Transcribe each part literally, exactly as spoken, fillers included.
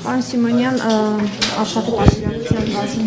Պարոն Սիմոնյան, Արցախի պատվիրակության կազմում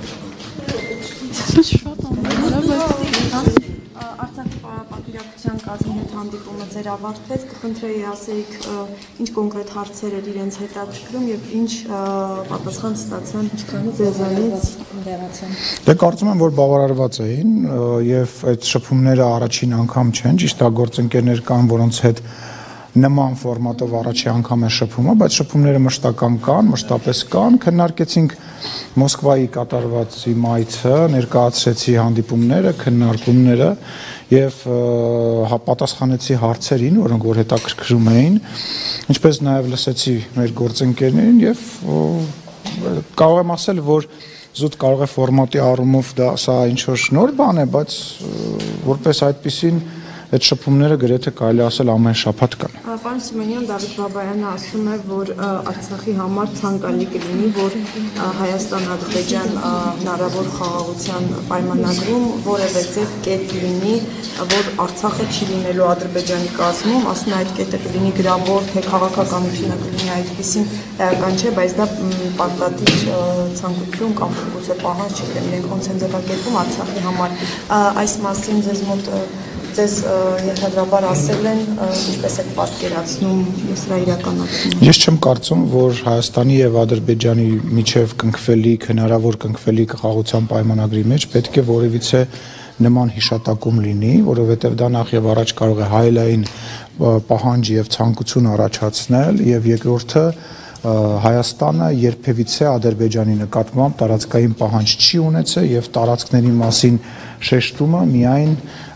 Արցախի պատվիրակության կազմի հետ հանդիպումը ձեր ավարտվեց, կխնդրեի ասեիք ինչ կոնկրետ հարցեր էր իրենց հետաքրքրում եւ ինչ պատասխան ստացան ձեզանից։ Դե կարծում եմ, որ բավարարված էին եւ այդ շփումները առաջին անգամ չեն, ճիշտ է, գործընկերներ կան, որոնց հետ նման ֆորմատով առաջի անգամ է շփումը, բայց շփումները մշտական կան, մշտապես կան, քննարկեցինք Մոսկվայի կատարված մայթը, ներկայացրեցի հանդիպումները, քննարկումները եւ պատասխանեցի հարցերին, որոնք որ հետաքրքրում էին, ինչպես նաեւ լսեցի մեր գործընկերներին եւ կարող եմ ասել, որ զուտ կարող է ֆորմատի առումով դա սա ինչ որ նոր բան է, բայց որպես այդպեսին այդ շփումները գրեթե կարելի ասել ամեն շաբաթ կան։ Պարոն Սիմոնյան, Դավիթ Բաբայանը ասում է, որ Արցախի համար ցանկալի կլինի, որ Հայաստան-Ադրբեջան հնարավոր խաղաղության պայմանագրում որևէ ձև կետ լինի, որ Արցախը չի լինելու Ադրբեջանի կազմում, ասում է այդ կետը կլինի գրավոր, թե քաղաքականությունը կլինի այդպեսին էական չէ, բայց դա պարտադիր ցանկություն կամ գուցե պահանջ չէ, իրենք ոնց են ձևակերպում Արցախի համար։ Այս մասին ձեզ մոտ Ձեզ ենթադրաբար ասել են, ինչպես եք պատկերացնում սրա իրականացումը։ Ես չեմ կարծում, որ Հայաստանի եւ Ադրբեջանի միջև կնքվելիք, հնարավոր կնքվելիք խաղաղության պայմանագրի մեջ պետք է որևիցե նման հիշատակում լինի, որովհետեւ դա նախ եւ առաջ կարող է հայելային պահանջ եւ ցանկություն առաջացնել եւ երկրորդը Հայաստանը երբևիցե Ադրբեջանի նկատմամբ տարածքային պահանջ չի ունեցել եւ տարածքների մասին շեշտումը միայն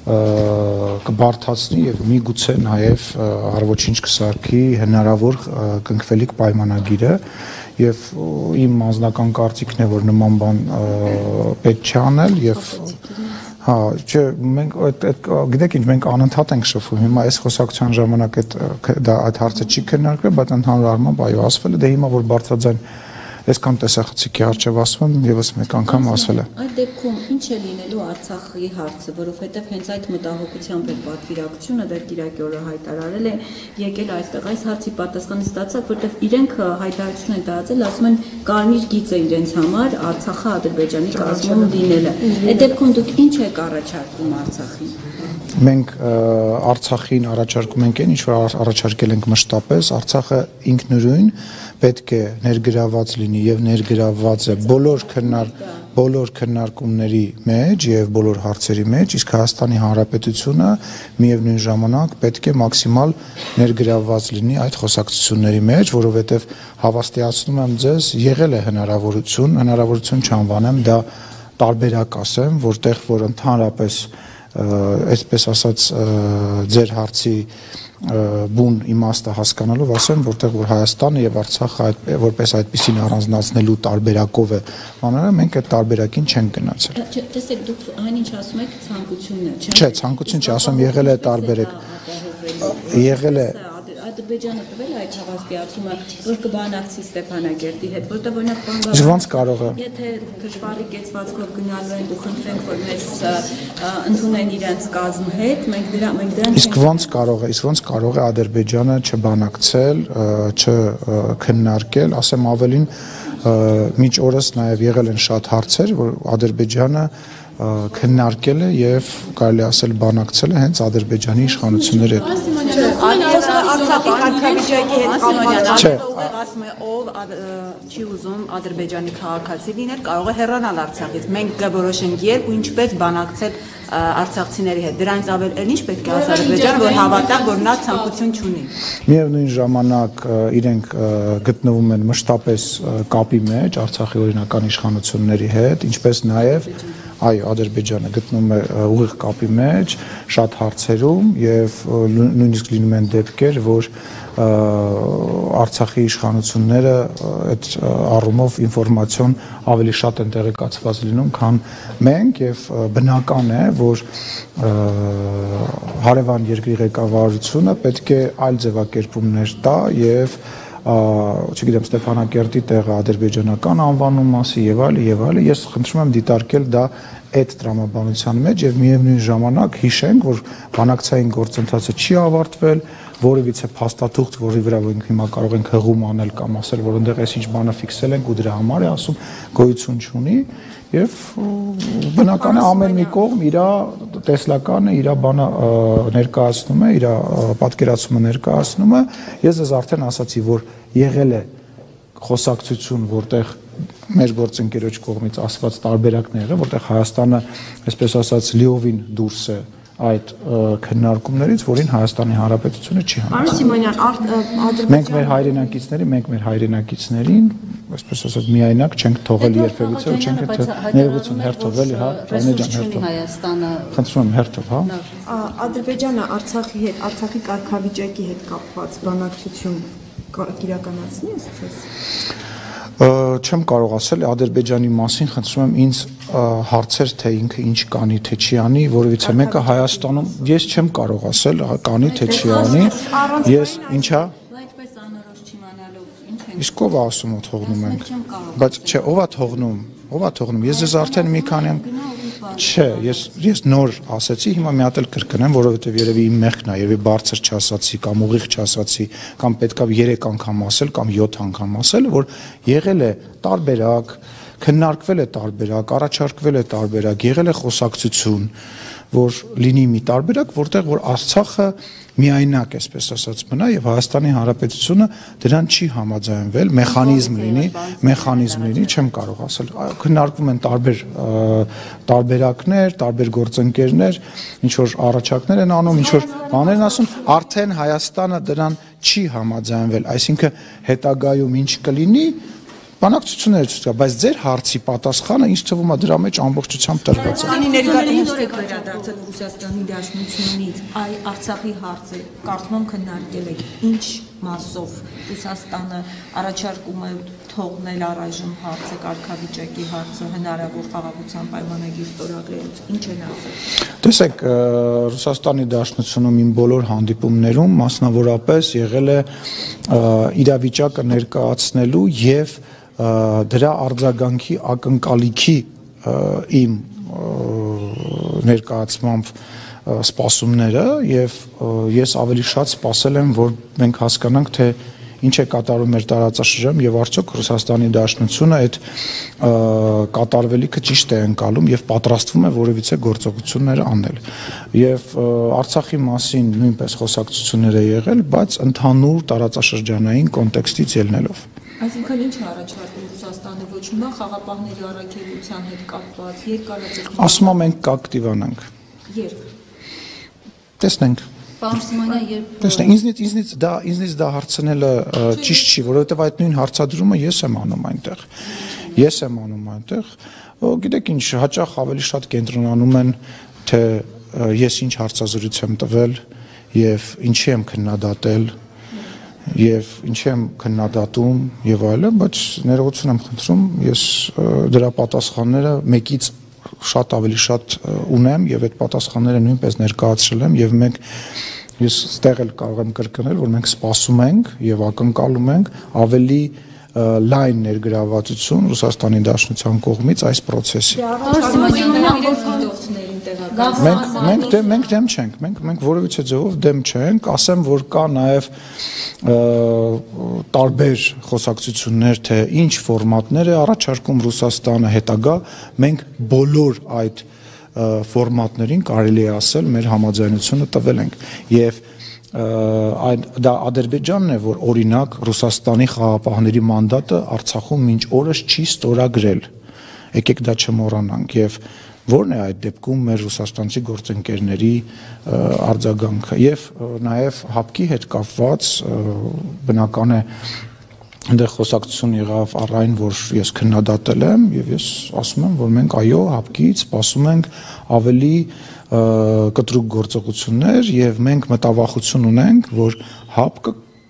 կբարթացնի եւ միգուցե նաեւ առողջինչ կսարքի հնարավոր կնքվելիք պայմանագիրը եւ իմ անձնական կարծիքն է, որ նման բան պետք չի անել եւ հա, չէ, մենք այդ գիտեք ինչ, մենք անընդհատ ենք շփվում։ Հիմա այս խոսակցության ժամանակ այդ դա այդ հարցը չի քննարկվել, բայց ընդհանուր առմամբ այո, ասվել է, դե հիմա որ բարձրաձայն այսքան տեսախցիկի առջև ասում եմ, եւս մեկ անգամ ասվել է։ Այդ դեպքում ինչ է լինելու Արցախի հարցը, որովհետեւ հենց այդ մտահոգությամբ է պատվիրակությունը դեռ Կիրակի օրը հայտարարել է, եկել այստեղ այս հարցի պատասխանը ստացավ, որովհետեւ իրենք հայտարարություն են տարածել, ասում են կարմիր գիծ է իրենց համար Արցախը Ադրբեջանի կազմում լինելը։ Այդ դեպքում դուք ինչ եք առաջարկում Արցախին։ Մենք Արցախին առաջարկում ենք այն, ինչ որ առաջարկել ենք մշտապես, Արցախը ինքնուրույն պետք է ներգրաված լինի եւ ներգրաված է բոլոր քննար բոլոր քննարկումների մեջ եւ բոլոր հարցերի մեջ, իսկ Հայաստանի Հանրապետությունը միևնույն ժամանակ պետք է մաքսիմալ ներգրաված լինի այդ խոսակցությունների մեջ, որովհետեւ հավաստիացնում եմ ձեզ, եղել է հնարավորություն, հնարավորություն չանվանեմ, դա տարբերակ ասեմ, որտեղ որ ընդհանրապես այսպես ասած ձեր հարցի բուն իմաստը հասկանալով ասեմ, որտեղ որ Հայաստանը եւ Արցախը որպես այդպեսին առանձնացնելու տարբերակով է բաները, մենք այդ տարբերակին չենք գնացել։ Տեսեք, դուք այնինչ ասում եք ցանկությունն է, չէ՞։ Չէ, ցանկություն չի, ասում եղել է տարբերակ։ Եղել է Ադրբեջանը տվել այդ հավաստիացումը, որ կբանակցի Ստեփանագերտի հետ, որտեղ օրինակ բանվա։ Իսկ ո՞նց կարող է։ Եթե դժվարի կեցվածքով գնալու են ու խնդրենք, որ մեզ ընդունեն իրենց կազմ հետ, մենք դրա մենք դրան Իսկ ո՞նց կարող է, իսկ ո՞նց կարող է Ադրբեջանը չբանակցել, չքննարկել, ասեմ ավելին, մինչ օրս նաև եղել են շատ հարցեր, որ Ադրբեջանը քննարկել է եւ կարելի ասել բանակցել է հենց Ադրբեջանի իշխանությունների հետ։ Արցախի կարգավիճակի հետ կապված ասում է ով չի ուզում Ադրբեջանի քաղաքացի լինել, կարող է հեռանալ Արցախից։ Մենք կորոշենք երբ ու ինչպես բանակցել արցախցիների հետ։ Դրանից ավել էլ ինչ պետք է ասել Ադրբեջանը, որ հավատա, որ նա ցանկություն չունի։ Միևնույն ժամանակ իրենք գտնվում են մշտապես կապի մեջ Արցախի օրինական իշխանությունների հետ, ինչպես նաեւ այո, Ադրբեջանը գտնվում է ուղիղ կապի մեջ շատ հարցերում եւ նույնիսկ լինում են դեպքեր, որ Արցախի իշխանությունները այդ առումով ինֆորմացիոն ավելի շատ են տեղեկացված լինում, քան մենք եւ բնական է, որ հարևան երկրի ղեկավարությունը պետք է այլ ձևակերպումներ տա եւ չգիտեմ Ստեփանակերտի տեղը ադրբեջանական անվանում մասի եւ այլը եւ այլը ես խնդրում եմ դիտարկել դա այդ տրամաբանության մեջ եւ միևնույն ժամանակ հիշենք որ բանակցային գործընթացը չի ավարտվել որևիցե փաստաթուղթ, որի վրա մենք հիմա կարող ենք հղում անել կամ ասել, որ այնտեղ այսինչ բանը ֆիքսել ենք ու դրա համար է ասում, գոյություն չունի եւ բնական է ամեն մի կողմ իր տեսլականը, իր բանը ներկայացնում է, իր պատկերացումը ներկայացնում է։ Ես ձեզ արդեն ասացի, որ եղել է խոսակցություն, որտեղ մեր գործընկերոջ կողմից ասված տարբերակներ եղել, որտեղ Հայաստանը, այսպես ասած, լիովին դուրս է այդ քննարկումներից, որին Հայաստանի Հանրապետությունը չի համաձայնվում։ Պարոն Սիմոնյան, Ադրբեջանը մենք մեր հայրենակիցների, մենք մեր հայրենակիցներին, այսպես ասած, միայնակ չենք թողել երբևիցե, ու չենք ներողություն հերթով, հա, Ռանեջան հերթով։ Հայաստանը Խնդրում եմ հերթով, հա։ Ադրբեջանը Արցախի հետ, Արցախի կարգավիճակի հետ կապված բանակցություն կիրականացնի ըստ Չեմ կարող ասել Ադրբեջանի մասին, խնդրում եմ ինձ հարցեր թե ինքը ինչ կանի, թե չի անի, որովհետեւ մեկը Հայաստանում ես չեմ կարող ասել կանի, թե չի անի, ես ինչա Այդպես անորոշ չիմանալով ինչ են իսկ ով է ասում ու թողնում ենք, բայց չէ, ով է թողնում, ով է թողնում, ես ձեզ արդեն մի քանի Չէ, ես ես նոր ասացի, հիմա մի հատ էլ կրկնեմ, որովհետև երևի իմ մեղքն է, երևի բարձր չասացի կամ ուղիղ չասացի, կամ պետքա երեք անգամ ասել կամ յոթ անգամ ասել, որ եղել է տարբերակ, քննարկվել է տարբերակ, առաջարկվել է տարբերակ, եղել է խոսակցություն, որ լինի մի տարբերակ, որտեղ որ Արցախը միայնակ, այսպես ասած, մնա եւ Հայաստանի Հանրապետությունը դրան չի համաձայնվել, մեխանիզմ լինի, մեխանիզմ լինի, չեմ կարող ասել, քննարկվում են տարբեր տարբերակներ, տարբեր գործընկերներ, ինչ որ առաջարկներ են անում, ինչ որ բաներ են ասում, արդեն Հայաստանը դրան չի համաձայնվել, այսինքն հետագայում ինչ կլինի Բանակցությունները ցույց կա, բայց ձեր հարցի պատասխանը ինձ թվում է դրա մեջ ամբողջությամբ տրված է։ Անի ներկայացնող վերադարձել Ռուսաստանի Դաշնությունից, այ Արցախի հարցը կարծում եմ քննարկել եք, ինչ մասով Ռուսաստանը առաջարկում է թողնել առայժմ հարցը, կարգավիճակի հարցը, հնարավոր խաղաղության պայմանագիր ստորագրելուց, ինչ են ասել։ Տեսեք, Ռուսաստանի Դաշնությունում իմ բոլոր հանդիպումներում մասնավորապես եղել է իրավիճակը ներկայացնելու եւ դրա արձագանքի ակնկալիքի իմ ներկայացմամբ սպասումները եւ ես ավելի շատ սպասել եմ, որ մենք հասկանանք, թե ինչ է կատարում մեր տարածաշրջանում եւ արդյոք Ռուսաստանի Դաշնությունը այդ կատարվելիքը ճիշտ է ընկալում եւ պատրաստվում է որևիցե գործողություններ անել։ Եվ Արցախի մասին նույնպես խոսակցություններ է եղել, բայց ընդհանուր տարածաշրջանային կոնտեքստից ելնելով։ Այսինքն ինչ է առաջարկում Ռուսաստանը ոչ մի խաղապահների առաքելության հետ կապված, երկարաձգ։ Ասում եմ մենք կակտիվանանք։ Երբ։ Տեսնենք։ Պարոն Սիմոնյան, երբ Տեսնենք, ինձնից ինձնից դա ինձնից դա հարցնելը ճիշտ չի, որովհետև այդ նույն հարցադրումը ես եմ անում այնտեղ։ Ես եմ անում այնտեղ։ Գիտեք ինչ, հաճախ ավելի շատ կենտրոնանում են, թե ես ինչ հարցազրույց եմ տվել եւ ինչի եմ քննադատել եւ ինչի եմ քննադատում եւ այլն, բայց ներողություն եմ խնդրում, ես դրա պատասխանները մեկից շատ ավելի շատ ունեմ եւ այդ պատասխանները նույնպես ներկայացրել եմ եւ մենք ես ստեղ էլ կարող եմ կրկնել, որ մենք սպասում ենք եւ ակնկալում ենք ավելի լայն ներգրավվածություն Ռուսաստանի Դաշնության կողմից այս process-ի։ Մենք մենք դեմ մենք դեմ չենք, մենք մենք որևիցե ձևով դեմ չենք, ասեմ, որ կա նաև տարբեր խոսակցություններ, թե ինչ ֆորմատներ է առաջարկում Ռուսաստանը հետագա, մենք բոլոր այդ ֆորմատներին կարելի է ասել մեր համաձայնությունը տվել ենք եւ այդ դա Ադրբեջանն է, որ օրինակ Ռուսաստանի խաղապահների մանդատը Արցախում մինչ օրս չի ստորագրել։ Եկեք դա չմոռանանք եւ որն է այդ դեպքում մեր ռուսաստանցի գործընկերների արձագանքը եւ նաեւ հապկի հետ կապված բնական է այնտեղ խոսակցություն եղավ առայն, որ ես քննադատել եմ եւ ես ասում եմ, որ մենք այո հապկից սպասում ենք ավելի կտրուկ գործողություններ եւ մենք մտավախություն ունենք, որ հապկը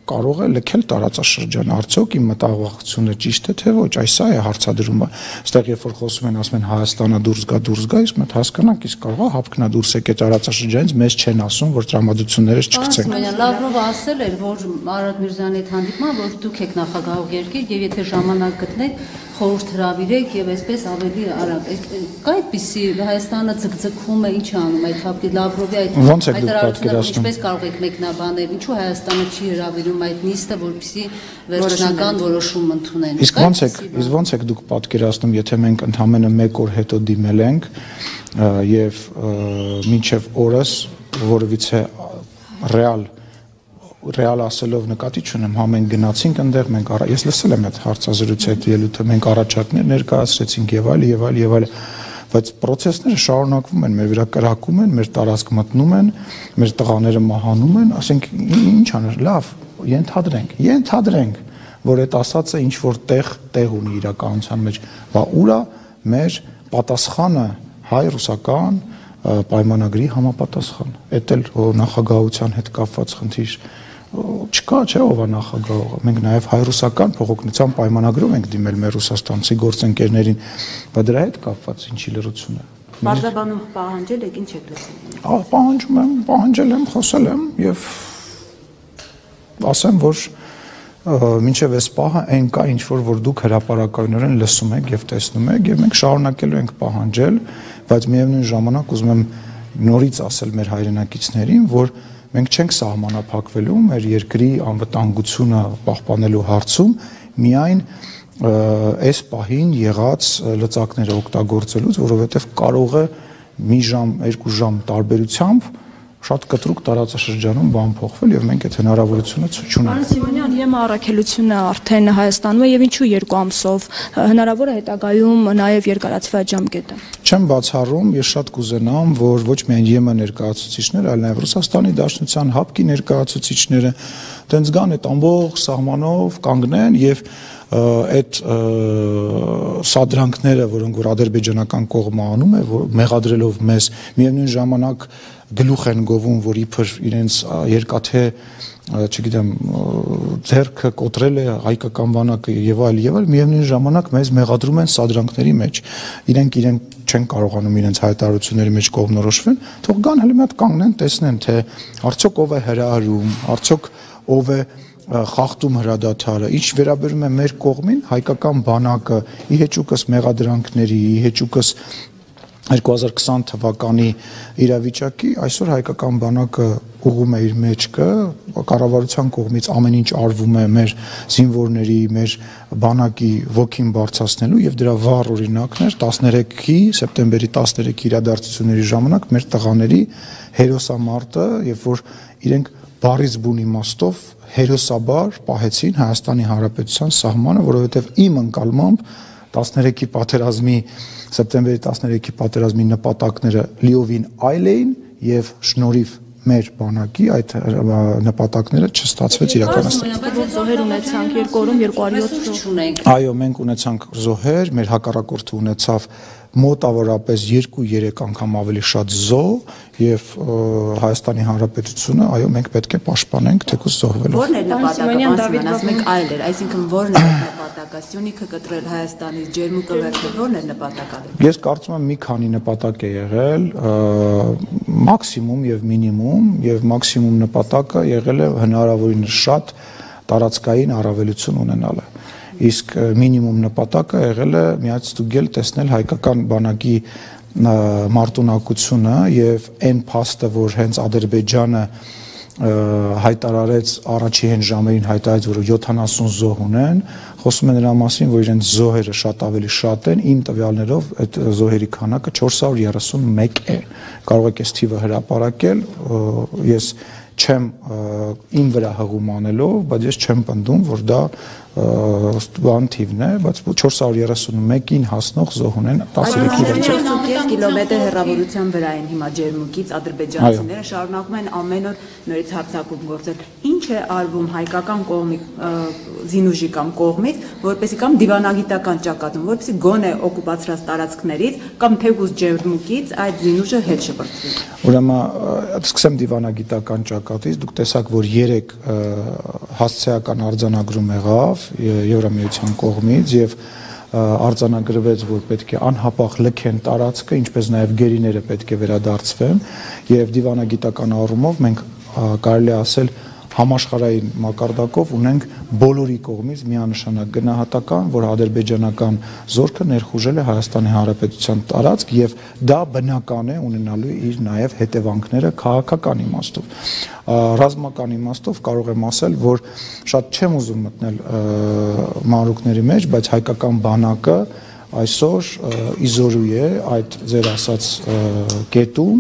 կարող է լքել տարածաշրջանը, արդյոք իմ մտահոգությունը ճիշտ է թե ոչ, այս սա է հարցադրումը, այստեղ երբ որ խոսում են ասում են Հայաստանը դուրս գա, դուրս գա, իսկ մենք հասկանանք, իսկ կարող է հապկնա դուրս եկե տարածաշրջանից, մեզ չեն ասում, որ տրամադրություններս չգցենք։ Լավրովը ասել էր, որ Մարատ Միրզյանի հետ հանդիպման, որ դուք եք նախագահող երկիր եւ եթե ժամանակ գտնեք, խորհուրդ հրավիրեք եւ այսպես ավելի արագ։ Կա այդպիսի Հայաստանը ձգձգում է, ինչ անում այդ հապկի Լավրովի այդ հայտարարությունը, ինչպես կարող եք մեկնաբանել, ինչու Հայաստանը չի հրավիրում այդ նիստը, որպեսզի վերջնական որոշում ընդունեն։ Իսկ ո՞նց եք, իսկ ո՞նց եք դուք պատկերացնում, եթե մենք ընդամենը մեկ օր հետո դիմել ենք եւ մինչեւ օրս որովիցե ռեալ ռեալ ասելով նկատի չունեմ, հա մենք գնացինք այնտեղ, մենք արա, ես լսել եմ այդ հարցազրույցի այդ ելույթը, մենք առաջարկներ ներկայացրեցինք եւ այլ եւ այլ եւ այլ, բայց process-ները շարունակվում են, մեր վրա կրակում են, մեր տարածք մտնում են, մեր տղաները մահանում են, ասենք ինչ անել, լավ, ենթադրենք, ենթադրենք, որ այդ ասածը ինչ որ տեղ տեղ ունի իրականության մեջ, բա ուրա մեր պատասխանը հայ-ռուսական պայմանագրի համապատասխան, այդ էլ նախագահության հետ կապված խնդիր չկա, չէ, ով է նախագահողը, մենք նաև հայ-ռուսական փոխօգնության պայմանագրով ենք դիմել մեր ռուսաստանցի գործընկերներին, բայց դրա հետ կապված ինչի լրություն է։ Բարձրաբանում պահանջել եք, ինչ եք լսել։ Ահա պահանջում եմ, պահանջել եմ, խոսել եմ եւ ասեմ, որ մինչև այս պահը այն կա ինչ որ որ դուք հրապարակայնորեն լսում եք եւ տեսնում եք եւ մենք շարունակելու ենք պահանջել, բայց միևնույն ժամանակ ուզում եմ նորից ասել մեր հայրենակիցներին, որ մենք չենք սահմանափակվելու մեր երկրի անվտանգությունը պահպանելու հարցում միայն այս պահին եղած լծակները օգտագործելուց, որովհետեւ կարող է մի ժամ, երկու ժամ տարբերությամբ շատ կտրուկ տարածաշրջանում բան փոխվել եւ մենք այդ հնարավորությունը չունենք։ Պարոն Սիմոնյան, ԵՄ առաքելությունը արդեն Հայաստանում է եւ ինչու երկու ամսով հնարավոր է հետագայում նաեւ երկարացվի այդ ժամկետը։ Չեմ բացառում, ես շատ կուզենամ, որ ոչ միայն ԵՄ ներկայացուցիչները, այլ նաեւ Ռուսաստանի Դաշնության հապկի ներկայացուցիչները տենց գան այդ ամբողջ սահմանով կանգնեն եւ այդ սադրանքները, որոնք որ ադրբեջանական կողմը անում է, որ մեղադրելով մեզ միևնույն ժամանակ գլուխ են գովում, որ իբր իրենց երկաթե, չգիտեմ, ձեռքը կոտրել է հայկական բանակը եւ այլ եւ այլ, միևնույն ժամանակ մեզ մեղադրում են սադրանքների մեջ։ Իրենք իրենք չեն կարողանում իրենց հայտարարությունների մեջ կողմնորոշվեն, թող գան հələ մի հատ կանգնեն, տեսնեն, թե արդյոք ով է հրահրում, արդյոք ով է խախտում հրադադարը, ինչ վերաբերում է մեր կողմին, հայկական բանակը ի հեճուկս մեղադրանքների, ի հեճուկս երկու հազար քսան թվականի իրավիճակի, այսօր հայկական բանակը ուղղում է իր մեջքը, կառավարության կողմից ամեն ինչ արվում է մեր զինվորների, մեր բանակի ոգին բարձրացնելու եւ դրա վառ օրինակներ տասներեքի սեպտեմբերի տասներեքի իրադարձությունների ժամանակ մեր տղաների հերոսամարտը, երբ որ իրենք բարից բուն իմաստով հերոսաբար պահեցին Հայաստանի Հանրապետության սահմանը, որովհետև իմ ընկալմամբ տասներեքի պատերազմի սեպտեմբերի տասներեքի պատերազմի նպատակները լիովին այլ էին եւ շնորհիվ մեր բանակի այդ նպատակները չստացվեց իրականացնել։ Զոհեր ունեցանք երկու օրում երկու հարյուր յոթ։ Այո, մենք ունեցանք զոհեր, մեր հակառակորդը ունեցավ մոտավորապես երկու-երեք անգամ ավելի շատ զոհ եւ Հայաստանի Հանրապետությունը, այո, մենք պետք է պաշտպանենք թեկուզ զոհվելով։ Որն է նպատակը, ասում ենք այլ էր, այսինքն որն է նպատակը, Սյունիքը կտրել Հայաստանից, ջերմուկը վերցնել, որն է նպատակը։ Ես կարծում եմ մի քանի նպատակ է եղել, մաքսիմում եւ մինիմում, եւ մաքսիմում նպատակը եղել է հնարավորինս շատ տարածքային առավելություն ունենալը։ Իսկ մինիմում նպատակը եղել է միացտուգել տեսնել հայկական բանակի մարտունակությունը եւ այն փաստը, որ հենց Ադրբեջանը հայտարարեց առաջին ժամերին հայտարարեց, որ յոթանասուն զոհ ունեն, խոսում են նրա մասին, որ իրենց զոհերը շատ ավելի շատ են, իմ տվյալներով այդ զոհերի քանակը չորս հարյուր երեսունմեկ է։ Կարող եք այս թիվը հրապարակել, ես չեմ իմ վրա հղում անելով, բայց ես չեմ պնդում, որ դա բան թիվն է, բայց չորս հարյուր երեսունմեկին հասնող զոհ ունեն տասներեքի վրա։ չորս կիլոմետր հեռավորության վրա են հիմա ջերմուկից ադրբեջանցիները շարունակում են ամեն օր նորից հարձակում գործել։ Ինչ է արվում հայկական կողմի զինուժի կամ կողմից, որպեսզի կամ դիվանագիտական ճակատում, որպեսզի գոնե օկուպացրած տարածքներից կամ թեկուզ ջերմուկից այդ զինուժը հետ շպրտվի։ Ուրեմն սկսեմ դիվանագիտական ճակատից, դուք տեսաք, որ երեք հասցեական արձանագրում եղավ Եվրամիության կողմից եւ արձանագրվեց, որ պետք է անհապաղ լքեն տարածքը, ինչպես նաեւ գերիները պետք է վերադարձվեն եւ դիվանագիտական առումով մենք կարելի է ասել համաշխարհային մակարդակով ունենք բոլորի կողմից միանշանակ գնահատական, որ ադրբեջանական զորքը ներխուժել է Հայաստանի Հանրապետության տարածք եւ դա բնական է ունենալու իր նաեւ հետևանքները քաղաքական իմաստով։ Ռազմական իմաստով կարող եմ ասել, որ շատ չեմ ուզում մտնել մանրուքների մեջ, բայց հայկական բանակը այսօր իզորու է այդ ձեր ասած կետում,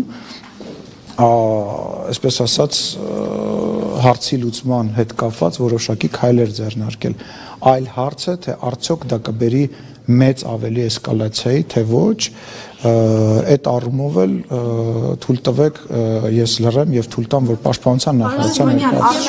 այսպես ասած հարցի լուծման հետ կապված որոշակի քայլեր ձեռնարկել։ Այլ հարց է, թե արդյոք դա կբերի մեծ ավելի էսկալացիայի, թե ոչ, այդ առումով էլ թույլ տվեք ես լռեմ եւ թույլ տամ, որ պաշտպանության նախարարության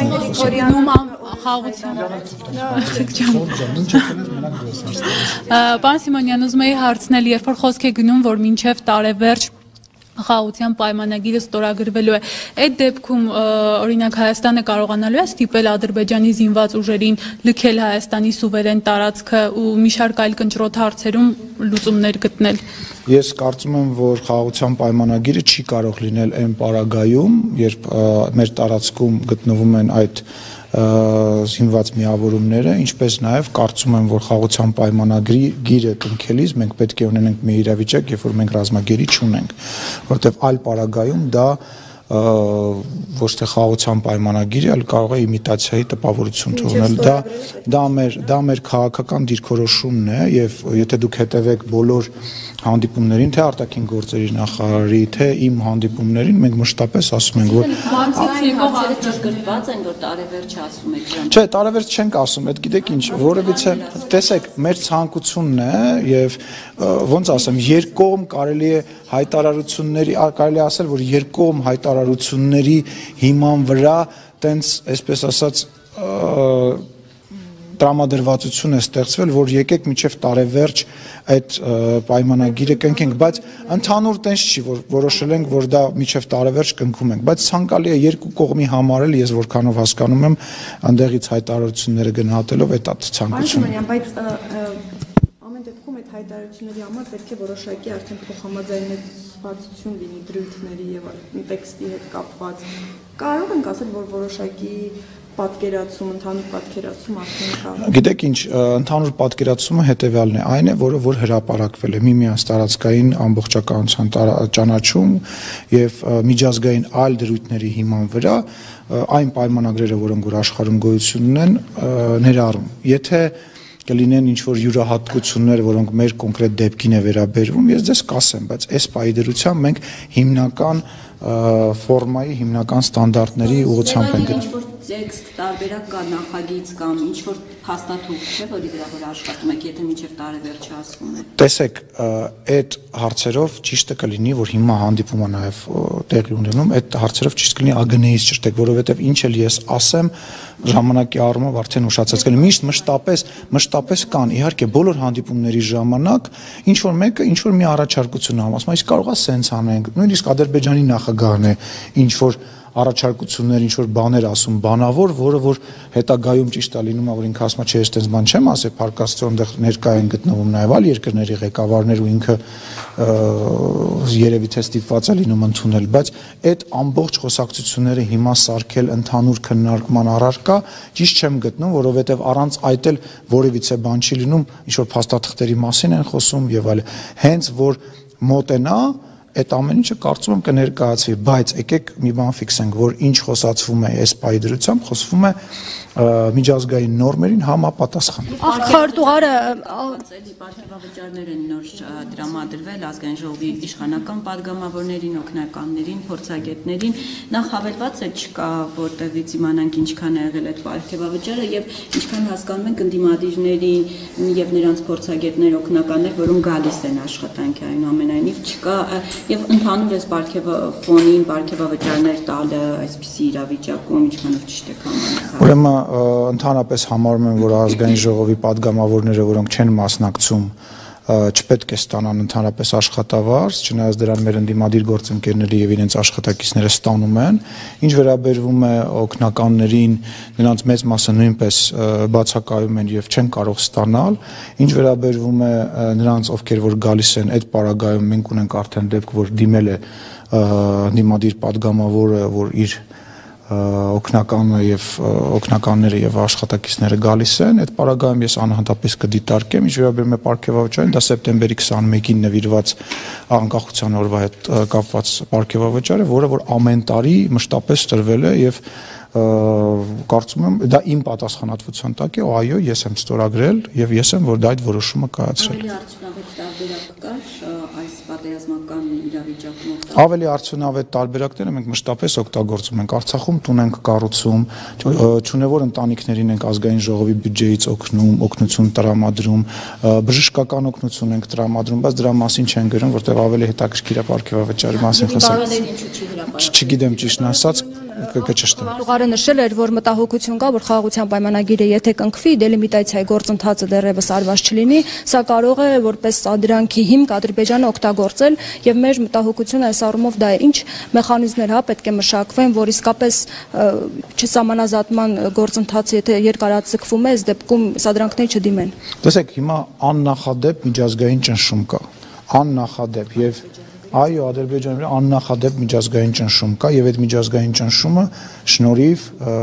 Պարոն Սիմոնյան, ուզում էի հարցնել, երբ որ խոսք է գնում, որ մինչև տարեվերջ խաղաղության պայմանագիրը ստորագրվելու է, այդ դեպքում օրինակ Հայաստանը կարողանալու է ստիպել Ադրբեջանի զինված ուժերին լքել Հայաստանի սուվերեն տարածքը ու մի շարք այլ կնճռոտ հարցերում լուծումներ գտնել։ Ես կարծում եմ, որ խաղաղության պայմանագիրը չի կարող լինել այն պարագայում, երբ մեր տարածքում գտնվում են այդ զինված միավորումները, ինչպես նաև կարծում եմ, որ խաղաղության պայմանագրի գիրը կնքելիս մենք պետք է ունենանք մի իրավիճակ, երբ որ մենք ռազմագերի չունենք, որովհետև այլ պարագայում դա ոչ թե խաղաղության պայմանագիրը, այլ կարող է իմիտացիայի տպավորություն թողնել։ Դա դա մեր դա մեր քաղաքական դիրքորոշումն է եւ եթե դուք հետևեք բոլոր հանդիպումներին, թե արտաքին գործերի նախարարի, թե իմ հանդիպումներին, մենք մշտապես ասում ենք, որ ճշգրտված են, որ տարեվերջ ասում եք դրանք։ Չէ, տարեվերջ չենք ասում, այդ գիտեք ինչ, որովհետեւ տեսեք, մեր ցանկությունն է եւ ոնց ասեմ, երկկողմ կարելի է հայտարարությունների, կարելի է ասել, որ երկկողմ հայտարարությունների հիման վրա տենց, այսպես ասած, տրամադրվածություն է ստեղծվել, որ եկեք միջև տարեվերջ այդ պայմանագիրը կնքենք, բայց ընդհանուր տենց չի, որ որոշել ենք, որ դա միջև տարեվերջ կնքում ենք, բայց ցանկալի է երկու կողմի համար էլ, ես որքանով հասկանում եմ, այնտեղից հայտարարությունները գնահատելով այդ ցանկությունը։ Բայց ամեն դեպքում այդ հայտարարությունների համար պետք է որոշակի արդեն փոխհամաձայնեցվածություն լինի դրույթների եւ տեքստի հետ կապված։ Կարող ենք ասել, որ որոշակի պատկերացում, ընդհանուր պատկերացում արդեն կա։ Գիտեք ինչ, ընդհանուր պատկերացումը հետեւյալն է, այն է, որը որ հրապարակվել է միմյանց տարածքային ամբողջականության ճանաչում եւ միջազգային այլ դրույթների հիման վրա այն պայմանագրերը, որոնք որ աշխարհում գոյություն ունեն, ներառում։ Եթե կլինեն ինչ-որ յուրահատկություններ, որոնք մեր կոնկրետ դեպքին է վերաբերվում, ես ձեզ կասեմ, բայց այս պայդրությամբ մենք հիմնական ֆորմայի, հիմնական ստանդարտների ուղղությամբ ենք գնում։ Ինչ-որ տեքստ, տարբերակ կա նախագիծ կամ ինչ-որ փաստաթուղթ չէ, որի վրա որ աշխատում եք, եթե մինչև տարեվերջը ասվում է։ Տեսեք, այդ հարցերով ճիշտը կլինի, որ հիմա հանդիպումը նաև տեղի ունենում, այդ հարցերով ճիշտ կլինի ագնեից ճշտեք, որովհետև ինչ էլ ես ասեմ, ժամանակի առումով արդեն ուշացած կլինի։ Միշտ մշտապես, մշտապես կան, իհարկե, բոլոր հանդիպումների ժամանակ ինչ որ մեկը ինչ որ մի առաջարկություն անում, ասում, այս կարող է սենց անենք, նույնիսկ Ադրբեջանի նախագահն է ինչ որ առաջարկություններ, ինչ որ բաներ ասում, բանավոր, որը որ հետագայում ճիշտ է լինում, որ ինքը ասում է, չէ, այդպես բան չեմ ասել, փարկաստիոն այնտեղ ներկա են գտնվում նաև այլ երկրների ղեկավարներ ու ինքը երևի թե ստիպված է լինում ընդունել, բայց այդ ամբողջ խոսակցությունները հիմա սարքել ընդհանուր քննարկման առարկա ճիշտ չեմ գտնում, որովհետև առանց այդ էլ որևիցե բան չի լինում, ինչ որ փաստաթղթերի մասին են խոսում եւ այլն, հենց որ մոտենա այդ ամեն ինչը կարծում եմ կներկայացվի, բայց եկեք մի բան ֆիքսենք, որ ինչ խոսացվում է այս պայդրությամբ, խոսվում է միջազգային նորմերին համապատասխան։ Ախարտուղարը Ծելի պարգևավճարներ են նոր դրամադրվել ազգային ժողովի իշխանական падգամավորներին, օգնականներին, փորձագետներին, նախ հավելված է չկա, որտեղից իմանանք ինչքան է եղել այդ պարգևավճարը եւ ինչքան հասկանում ենք ընդդիմադիրներին եւ նրանց փորձագետներ, օգնականներ, որոնք գալիս են աշխատանքի այնուամենայնիվ չկա եւ ընդհանուր այս պարգևաֆոնին պարգևավճարներ տալը այսպիսի իրավիճակում ինչքանով ճիշտ է համարվում։ Ուրեմն ընդհանրապես համարում եմ, որ ազգային ժողովի падգամավորները, որոնք չեն մասնակցում, չպետք է ստանան ընդհանրապես աշխատավարձ, չնայած դրան մեր ընդդիմադիր գործընկերները եւ իրենց աշխատակիցները ստանում են։ Ինչ վերաբերվում է օգնականներին, նրանց մեծ մասը նույնպես բացակայում են եւ չեն կարող ստանալ։ Ինչ վերաբերվում է նրանց, ովքեր որ գալիս են այդ պարագայում, մենք ունենք արդեն դեպք, որ դիմել է ընդդիմադիր падգամավորը, որ իր օգնականը եւ օգնականները եւ աշխատակիցները գալիս են, այդ պարագայում ես անհատապես կդիտարկեմ, ինչ վերաբերում է պարգևավճարին, դա սեպտեմբերի քսանմեկին նվիրված անկախության օրվա հետ կապված պարգևավճար է, որը որ ամեն տարի մշտապես տրվել է եւ կարծում եմ դա իմ պատասխանատվության տակ է, այո, ես եմ ստորագրել եւ ես եմ որ դա այդ որոշումը կայացրել։ Ավելի արդյունավետ տարբերակ կար այս պատերազմական իրավիճակում։ Ավելի արդյունավետ տարբերակները մենք մշտապես օգտագործում ենք։ Արցախում տուն ենք կառուցում, ճունևոր ընտանիքներին ենք ազգային ժողովի բյուջեից օգնում, օգնություն տրամադրում, բժշկական օգնություն ենք տրամադրում, բայց դրա մասին չեն գրում, որտեղ ավելի հետաքրքիր է պարգևավճարի մասին խոսել։ Չգիտեմ ճիշտն ասած, կճշտեմ։ Ախարտուղարը նշել էր, որ մտահոգություն կա, որ խաղաղության պայմանագիրը եթե կնքվի, դելիմիտացիայի գործընթացը դեռևս արված չլինի, սա կարող է որպես սադրանքի հիմք Ադրբեջանը օգտագործել եւ մեր մտահոգությունը այս առումով դա է, ինչ մեխանիզմներ հա պետք է մշակվեն, որ իսկապես չսահմանազատման գործընթացը եթե երկարաձգվում է, այս դեպքում սադրանքները չդիմեն։ Տեսեք, հիմա աննախադեպ միջազգային ճնշում կա, աննախադեպ եւ այո, Ադրբեջանի վրա աննախադեպ միջազգային ճնշում կա եւ այդ միջազգային ճնշումը շնորհիվ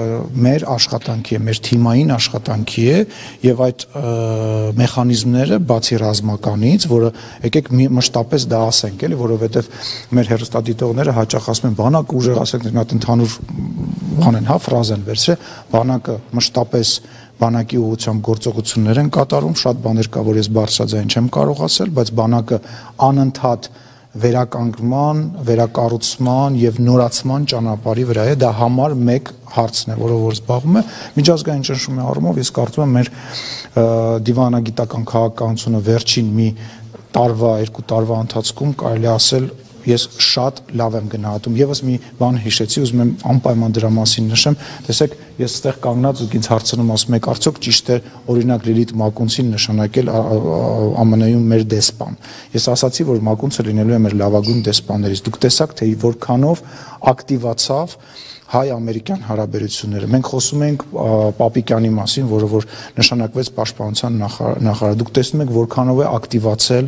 մեր աշխատանքի է, մեր թիմային աշխատանքի է եւ այդ մեխանիզմները բացի ռազմականից, որը եկեք մշտապես դա ասենք, էլի, որովհետեւ մեր հերոստատիտողները հաճախ ասում են բանակ ուժեղ, ասենք մի հատ ընդհանուր բան են, հա, ֆրազ են վերցրել, բանակը մշտապես բանակի ուղղությամբ գործողություններ են կատարում, շատ բաներ կա, որ ես բարձրաձայն չեմ կարող ասել, բայց բանակը անընդհատ վերականգնման, վերակառուցման եւ նորացման ճանապարհի վրա է, դա համար մեկ հարցն է, որով որ զբաղվում է միջազգային ճնշումի առումով, ես կարծում եմ մեր դիվանագիտական քաղաքականությունը վերջին մի տարվա, երկու տարվա ընթացքում կարելի ասել ես շատ լավ եմ գնահատում։ Եվս մի բան հիշեցի, ուզում եմ անպայման դրա մասին նշեմ, տեսեք, ես այդտեղ կանգնած ու ինձ հարցնում ասում եք, արդյոք ճիշտ է օրինակ Լիլիթ Մակունցին նշանակել ԱՄՆ-ում մեր դեսպան։ Ես ասացի, որ Մակունցը լինելու է մեր լավագույն դեսպաններից։ Դուք տեսաք, թե որքանով ակտիվացավ հայ-ամերիկյան հարաբերությունները։ Մենք խոսում ենք Պապիկյանի մասին, որը որ նշանակվեց պաշտպանության նախարար։ Դուք տեսնում եք, որքանով է ակտիվացել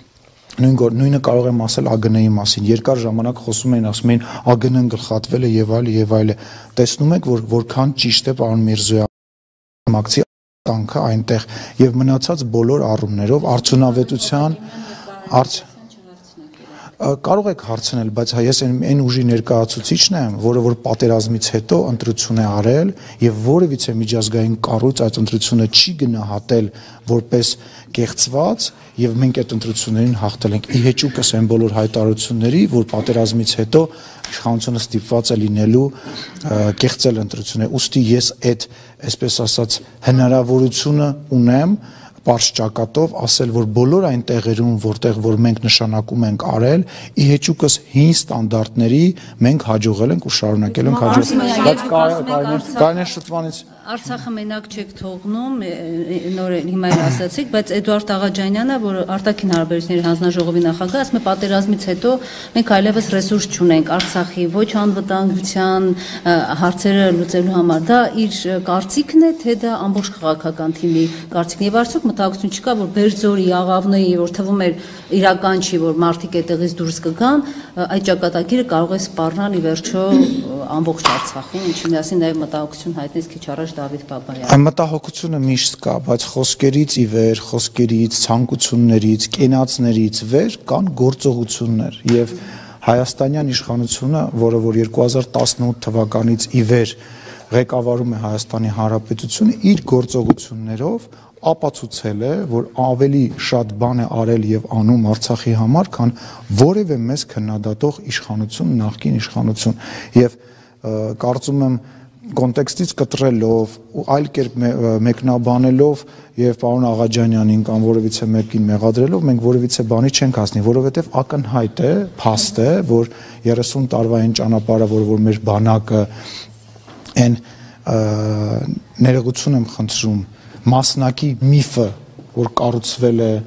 Նույն նույնը կարող եմ ասել ԱԳՆ-ի մասին։ Երկար ժամանակ խոսում էին, ասում էին ԱԳՆ-ն գլխատվել է եւ այլ եւ այլ։ Տեսնում եք, որ որքան ճիշտ է պարոն Միրզոյանի մակցի տանքը այնտեղ եւ մնացած բոլոր առումներով արդյունավետության արց կարող եք հարցնել, բայց ես այն ուժի ներկայացուցիչն եմ, որը որ պատերազմից հետո ընտրություն է արել եւ որևիցե միջազգային կառույց այդ ընտրությունը չի գնահատել որպես կեղծված եւ մենք այդ ընտրություններին հաղթել ենք։ Ի հեճուկս այն բոլոր հայտարարությունների, որ պատերազմից հետո իշխանությունը ստիպված է լինելու կեղծել ընտրությունները։ Ուստի ես այդ, այսպես ասած, հնարավորությունը ունեմ պարզ ճակատով ասել, որ բոլոր այն տեղերում, որտեղ որ մենք նշանակում ենք արել, ի հեճուկս հին ստանդարտների մենք հաջողել ենք ու շարունակել ենք հաջողել։ Բայց Կարինե Շուտվանից Արցախը մենակ չեք թողնում, նոր հիմա էլ ասացիք, բայց Էդուարդ Աղաջանյանը, որը արտաքին հարաբերությունների հանձնաժողովի նախագահ, ասում է պատերազմից հետո մենք այլևս ռեսուրս չունենք Արցախի ոչ անվտանգության հարցերը լուծելու համար։ Դա իր կարծիքն է, թե դա ամբողջ քաղաքական թիմի կարծիքն է։ Եվ արդյոք մտահոգություն չկա, որ Բերձորի, Աղավնոյի, որ թվում էր իրական չի, որ մարդիկ այդտեղից դուրս կգան, այդ ճակատագիրը կարող է սպառնալ ի վերջո ամբողջ Արցախին, ինչի միասին նաև մտահոգություն հայտնեց քիչ առաջ Նախագահ Դավիթ Բաբայանը։ Այն մտահոգությունը միշտ կա, բայց խոսքերից ի վեր, խոսքերից, ցանկություններից, կենացներից վեր կան գործողություններ եւ հայաստանյան իշխանությունը, որը որ երկու հազար տասնութ թվականից ի վեր ղեկավարում է Հայաստանի Հանրապետությունը, իր գործողություններով ապացուցել է, որ ավելի շատ բան է արել եւ անում Արցախի համար, քան որևէ մեծ քննադատող իշխանություն, նախկին իշխանություն եւ կարծում եմ կոնտեքստից կտրելով ու այլ կերպ մեկնաբանելով եւ պարոն Աղաջանյանին կամ որևիցե մեկին մեղադրելով մենք որևիցե բանի չենք հասնի, որովհետեւ ակնհայտ է, փաստ է, որ երեսուն տարվա այն ճանապարհը, որ որ մեր բանակը այն ներողություն եմ խնդրում մասնակի միֆը, որ կառուցվել է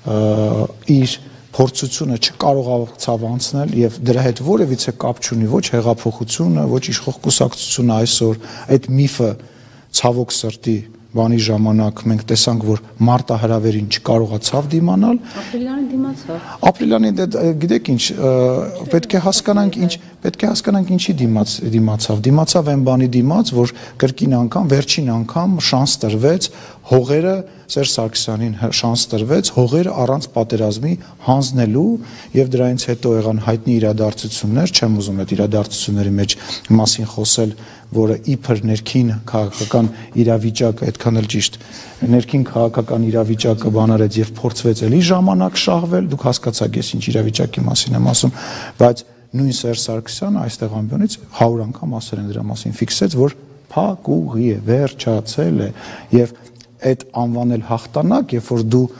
իր փորձությունը չկարողացավ անցնել եւ դրա հետ որևիցե կապ չունի ոչ հեղափոխությունը, ոչ իշխող կուսակցությունը այսօր այդ միֆը ցավոք սրտի բանի ժամանակ մենք տեսանք, որ մարտահրավերին չկարողացավ դիմանալ։ Ապրիլյանին դիմացավ։ Ապրիլյանին գիտեք ինչ, պետք է հասկանանք ինչ, պետք է հասկանանք ինչի դիմաց դիմացավ։ Դիմացավ այն բանի դիմաց, որ կրկին անգամ, վերջին անգամ շանս տրվեց հողերը Սերժ Սարգսյանին շանս տրվեց հողերը առանց պատերազմի հանձնելու եւ դրանից հետո եղան հայտնի իրադարձություններ, չեմ ուզում այդ իրադարձությունների մեջ մասին խոսել, որը իբր ներքին քաղաքական իրավիճակը այդքան էլ ճիշտ ներքին քաղաքական իրավիճակը բանարեց եւ փորձվեց էլի ժամանակ շահվել, դուք հասկացաք ես ինչ իրավիճակի մասին եմ ասում, բայց նույն Սերժ Սարգսյանը այստեղ ամբյոնից հարյուր անգամ ասել են դրա մասին, ֆիքսեց, որ փակուղի է, վերջացել է եւ այդ անվանել հաղթանակ, երբ որ դու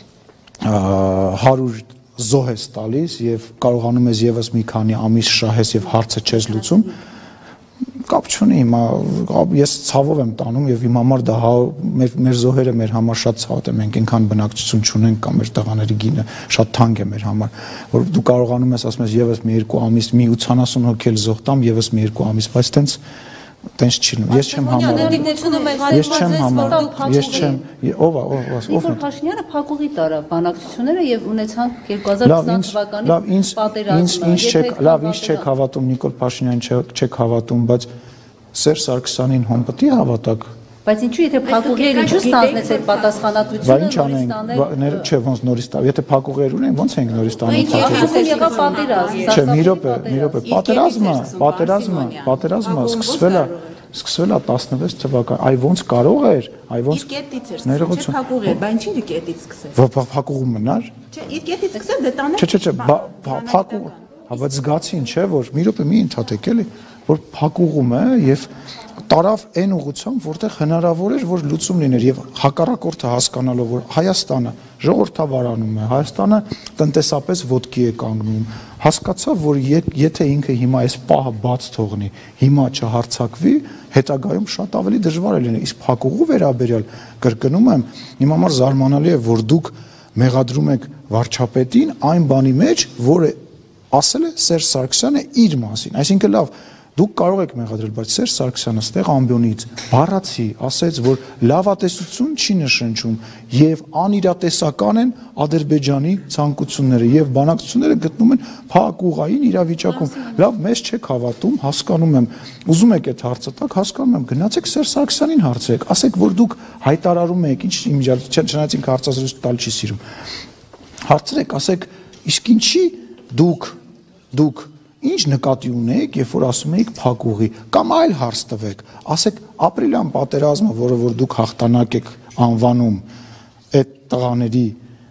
հարյուր զոհ ես տալիս եւ կարողանում ես եւս մի քանի ամիս շահես եւ հարցը չես լուծում, կապ չունի, հիմա ես ցավով եմ տանում եւ իմ համար դա մեր մեր զոհերը մեր համար շատ ցավոտ է, մենք այնքան բնակչություն չունենք կամ մեր տղաների գինը շատ թանկ է մեր համար, որ դու կարողանում ես ասում ես եւս մի երկու ամիս մի ութանասուն հոգի զոհ տամ, եւս մի երկու ամիս, բայց տենց տենց չի լինում։ Ես չեմ համարում։ Ես չեմ համարում։ Ես չեմ, ով է, ով է, ով է։ Փաշինյանը փակուղի տարա բանակցությունները եւ ունեցանք երկու հազար քսան թվականի պատերազմը։ Ինչ չեք, լավ, ինչ չեք հավատում Նիկոլ Փաշինյանին չեք հավատում, բայց Սերժ Սարգսյանին հոմպտի հավատակ։ Բայց ինչու եթե փակուղիեր ինչու ստանձնեց այդ պատասխանատվությունը նորից տանել։ Չէ, ոնց նորից տա։ Եթե փակուղիեր ունեն, ոնց ենք նորից տանում փակուղը։ Ասել եղավ պատերազմ։ Չէ, մի րոպե, մի րոպե, պատերազմը, պատերազմը, պատերազմը սկսվել է սկսվել է տասնվեց թվական։ Այ ոնց կարող էր, այ ոնց ներողություն։ Փակուղ էր, բայց ինչի՞ կետից սկսել։ Որ փակուղը մնար։ Չէ, իր կետից սկսել դե տանել։ Չէ, չէ, չէ, փակուղ, բայց զգացին, չէ, որ մի րոպե մի ընդհատեք էլի, որ փակուղում է եւ տարավ այն ուղղությամբ, որտեղ հնարավոր էր, որ լուծում լիներ եւ հակառակորդը հասկանալով, որ Հայաստանը ժողովրդավարանում է, Հայաստանը տնտեսապես ոտքի է կանգնում, հասկացավ, որ եթե ինքը հիմա այս պահը բաց թողնի, հիմա չհարցակվի, հետագայում շատ ավելի դժվար է լինի։ Իսկ փակուղու վերաբերյալ կրկնում եմ, իմ համար զարմանալի է, որ դուք մեղադրում եք վարչապետին այն բանի մեջ, որը ասել է Սերժ Սարգսյանը իր մասին, այսինքն լավ Դուք կարող եք մեղադրել, բայց Սերժ Սարգսյանը ստեղ ամբյոնից բառացի ասեց, որ լավատեսություն չի նշնչում եւ անիրատեսական են Ադրբեջանի ցանկությունները եւ բանակցությունները գտնում են փակուղային իրավիճակում։ Լավ, մեզ չեք հավատում, հասկանում եմ, ուզում եք այդ հարցը տակ, հասկանում եմ, գնացեք Սերժ Սարգսյանին հարցրեք, ասեք, որ դուք հայտարարում եք, ինչ իմիջիալ, չնայած ինքը հարցազրույց տալ չի սիրում։ Հարցրեք, ասեք, իսկ ինչի դուք դուք Ինչ նկատի ունեք, երբ որ ասում եք փակուղի, կամ այլ հարց տվեք, ասեք ապրիլյան պատերազմը, որը որ դուք հաղթանակ եք անվանում այդ տղաների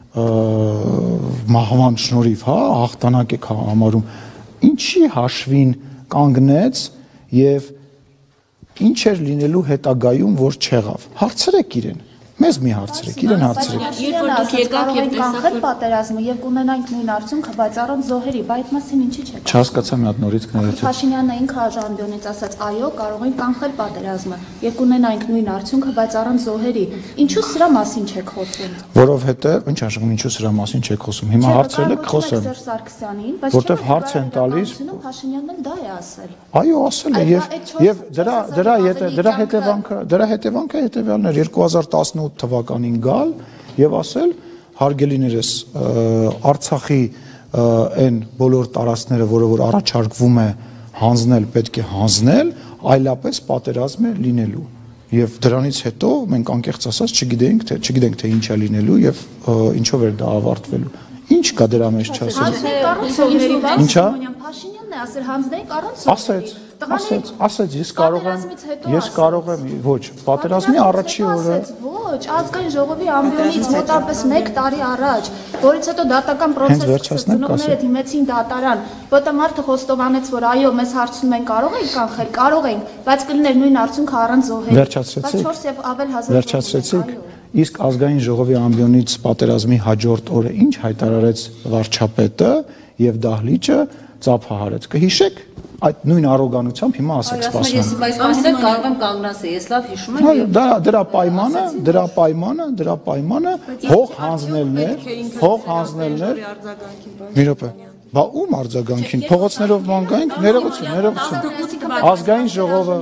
մահվան շնորհիվ, հա, հաղթանակ եք համարում, ինչի հաշվին կանգնեց եւ ինչ էր լինելու հետագայում, որ չեղավ։ Հարցրեք իրեն։ Մեզ մի հարցրեք, իրեն հարցրեք։ Երբ որ դուք եկաք եւ տեսաք պատերազմը եւ կունենանք նույն արդյունքը, բայց առանց զոհերի, բա այդ մասին ինչի՞ չեք։ Չհասկացա մի հատ նորից կներեցեք։ Փաշինյանը ինքը Ժամբյոնից ասաց, այո, կարող ենք կանխել պատերազմը եւ կունենանք նույն արդյունքը, բայց առանց զոհերի։ Ինչու սրա մասին չեք խոսում։ Որովհետեւ ինչ աշխում ինչու սրա մասին չեք խոսում։ Հիմա հարցրել եք խոսեմ։ Սերժ Սարգսյանին, բայց որտեվ հարց են տալիս։ Փաշինյանն էլ դա է ասել։ Այո, ասել է եւ եւ դրա դրա դրա հետևանքը դրա հետևանքը հետեւյալն էր երկու հազար տասնութ թվականին գալ եւ ասել հարգելիներս Արցախի այն բոլոր տարածքները, որը որ առաջարկվում է հանձնել, պետք է հանձնել, այլապես պատերազմ է լինելու։ Եվ դրանից հետո մենք անկեղծ ասած չգիտենք թե չգիտենք թե ինչ է լինելու եւ ինչով էր դա ավարտվելու։ Ինչ կա դրա մեջ չասել։ Ինչա։ Փաշինյանն է ասել հանձնեիք առանց ասեց, ասեց, ասեց, ես կարող եմ, ես կարող եմ, ոչ, պատերազմի առաջի օրը։ Ոչ, ազգային ժողովի ամբիոնից մոտավորապես մեկ տարի առաջ, որից հետո դատական process ծնողները դիմեցին դատարան, որտեղ մարդը խոստովանեց, որ այո, մեզ հարցնում են կարող ենք կանխել, կարող ենք, բայց կլիներ նույն արդյունքը առանց զոհերի։ Վերջացրեցիք։ չորս եւ ավել հազար։ Վերջացրեցիք։ Իսկ ազգային ժողովի ամբիոնից պատերազմի հաջորդ օրը ինչ հայտարարեց վարչապետը եւ դահլիճը ծափահարեց։ Կհիշեք այդ նույն առոգանությամբ հիմա ասեք սպասում։ Բայց ասել կարող եմ կանգնասել, ես լավ հիշում եմ։ Դա դրա պայմանը, դրա պայմանը, դրա պայմանը հող հանձնելն էր, հող հանձնելն էր։ Մի րոպե։ Բա ում արձագանքին փողոցներով ման գանք, ներողություն, ներողություն։ Ազգային ժողովը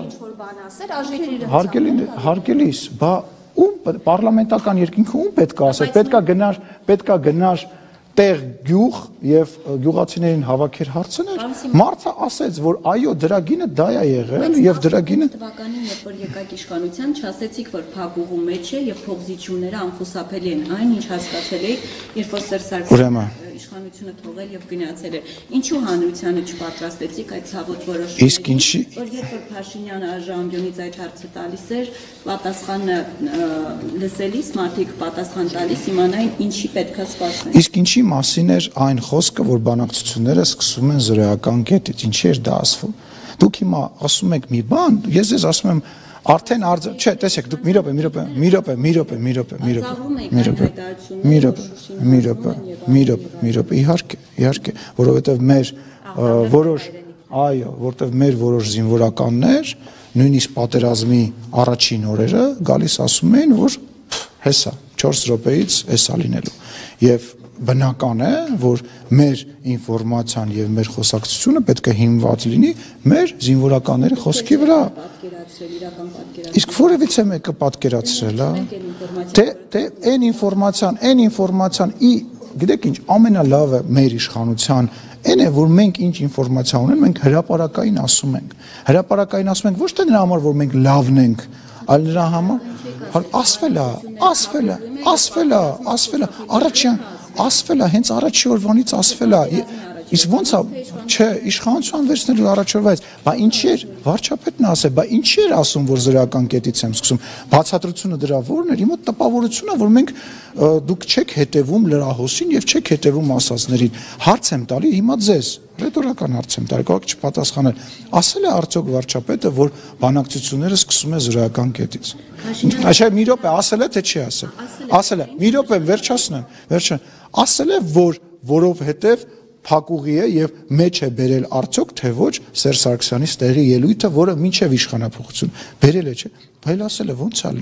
հարգելի հարգելիս, բա ում պարլամենտական երկինքը ում պետք է ասել, պետքա գնար, պետքա գնար տեղ գյուղ եւ գյուղացիներին հավաքեր հարցներ, մարդը ասեց, որ այո, դրա գինը դա է եղել եւ դրա գինը թվականին, երբ որ եկաք իշխանության, չասեցիք, որ փակուղու մեջ է եւ փողզիչումները անխուսափելի են, այն ինչ հասկացել եք, երբ որ Սերժ Սարգսյանը իշխանությունը թողել եւ գնացել է։ Ինչու հանրությանը չպատրաստեցիք այդ ցավոտ որոշումը։ Իսկ ինչի որ երբ որ Փաշինյանը ժամբյոնից այդ հարցը տալիս էր, պատասխանը լսելիս մարդիկ պատասխան տալիս իմանային ինչի պետքա սպասեն։ Իսկ ինչի մասին էր այն խոսքը, որ բանակցությունները սկսում են զրոյական կետից, ինչի էր դա ասվում։ Դուք հիմա ասում եք մի բան, ես ես ասում եմ արդեն արձ, չէ, տեսեք, դուք մի րոպե, մի րոպե, մի րոպե, մի րոպե, մի րոպե, մի րոպե, մի րոպե, մի րոպե, մի րոպե, մի րոպե, իհարկե, իհարկե, որովհետև մեր որոշ, այո, որովհետև մեր որոշ զինվորականներ նույնիսկ պատերազմի առաջին օրերը գալիս ասում էին, որ հեսա չորս րոպեից էսա լինելու։ Եվ բնական է, որ մեր ինֆորմացիան եւ մեր խոսակցությունը պետք է հիմնված լինի մեր զինվորականների խոսքի վրա։ Իսկ որևիցե մեկը պատկերացրել է, թե թե այն ինֆորմացիան, այն ինֆորմացիան, ի գիտեք ինչ, ամենալավը մեր իշխանության այն է, որ մենք ինչ ինֆորմացիա ունենք, մենք հրապարակային ասում ենք։ Հրապարակային ասում ենք ոչ թե նրա համար, որ մենք լավն ենք, այլ նրա համար ասվել է, ասվել է, ասվել է, ասվել է, առաջին ասվել է, հենց առաջի օրվանից ասվել է, իսկ ոնց է, չէ, իշխանության վերցնելու առաջ օրվանից, բա ինչի էր, վարչապետն ասել, բա ինչի էր ասում, որ զրոյական կետից եմ սկսում, բացատրությունը դրա որն էր, իմ մոտ տպավորությունն է, որ մենք դուք չեք հետևում լրահոսին եւ չեք հետևում ասածներին, հարց եմ տալի հիմա ձեզ, ռետորական հարց եմ տալի, կարող եք չպատասխանել, ասել է արդյոք վարչապետը, որ բանակցությունները սկսում է զրոյական կետից։ Այո, մի րոպե, ասել է թե չի ասել։ Ասել է, մի րոպե, վերջացնեմ, վերջը, ասել է, որ որովհետև փակուղի է եւ մեջ է բերել արդյոք թե ոչ Սերժ Սարգսյանի ստեղի ելույթը, որը մինչեւ իշխանափոխություն բերել է, չէ՞։ Բայց ասել է ո՞նց է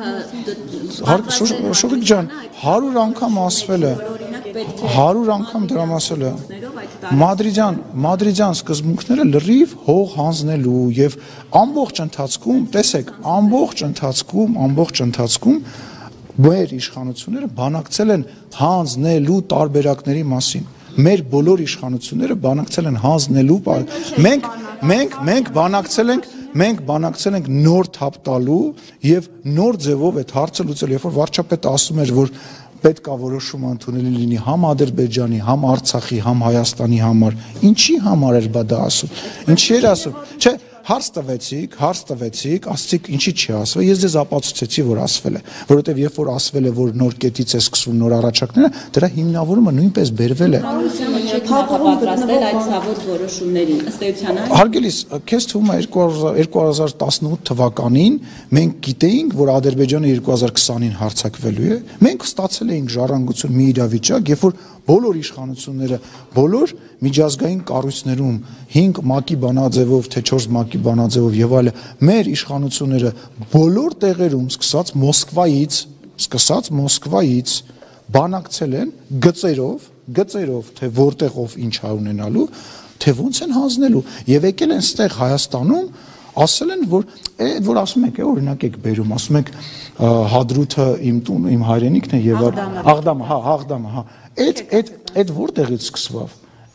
լինում։ Շուշիկ ջան, հարյուր անգամ ասվել է։ հարյուր անգամ դրամ ասել է։ Մադրիդյան, Մադրիդյան սկզբունքները լրիվ հող հանձնելու եւ ամբողջ ընթացքում, տեսեք, ամբողջ ընթացքում, ամբողջ ընթացքում մեր իշխանությունները բանակցել են հանձնելու տարբերակների մասին։ Մեր բոլոր իշխանությունները բանակցել են հանձնելու, մենք մենք մենք բանակցել ենք, մենք բանակցել ենք նոր թափ տալու եւ նոր ձևով այդ հարցը լուծել, երբ որ վարչապետը ասում էր, որ պետք է որոշումը ընդունելի լինի համ Ադրբեջանի, համ Արցախի, համ Հայաստանի համար, ինչի համար էր բա դա ասում։ Ինչի էր ասում։ Չէ, հարց տվեցիք, հարց տվեցիք, ասացիք ինչի չի ասվել, ես ձեզ ապացուցեցի, որ ասվել է, որովհետև երբ որ ասվել է, որ նոր կետից է սկսվում նոր առաջարկները, դրա հիմնավորումը նույնպես բերվել է։ Պատրաստել այդ ցավոտ որոշումներին, ըստ էության այն։ Հարգելիս, քեզ թվում է երկու հազար տասնութ թվականին մենք գիտեինք, որ Ադրբեջանը երկու հազար քսանին հարձակվելու է։ Մենք ստացել էինք ժառանգություն մի իրավիճակ, երբ որ բոլոր իշխանությունները, բոլոր միջազգային կառույցներում հինգ մակի բանաձևով, թե չորս մակի բանաձևով եւ այլը, մեր իշխանությունները բոլոր տեղերում, սկսած Մոսկվայից, սկսած Մոսկվայից բանակցել են գծերով, գծերով, թե որտեղով ինչ է ունենալու, թե ոնց են հանձնելու եւ եկել են ստեղ Հայաստանում ասել են, որ այդ որ ասում եք, օրինակ եք բերում, ասում եք Հադրութը իմ տուն, իմ հայրենիքն է եւ Աղդամը, հա, Աղդամը, հա։ Այդ այդ այդ որտեղից սկսվավ։